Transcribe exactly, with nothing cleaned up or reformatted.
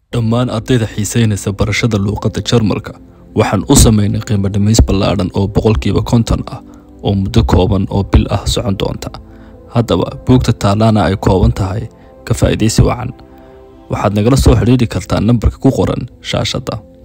dhammaan ardayda xiisaynaysa barashada luuqadda Jarmalka waxaan u sameynay qiimo dhimis ballaaran oo boqolkiiba konton ah oo muddo kooban oo bil ah socon doonta. Haddaba buugta Taalana ay kooban tahay ka faa'iideysi wacan. Waxaad nagala soo xiriiri kartaa nambarka ku qoran shaashada.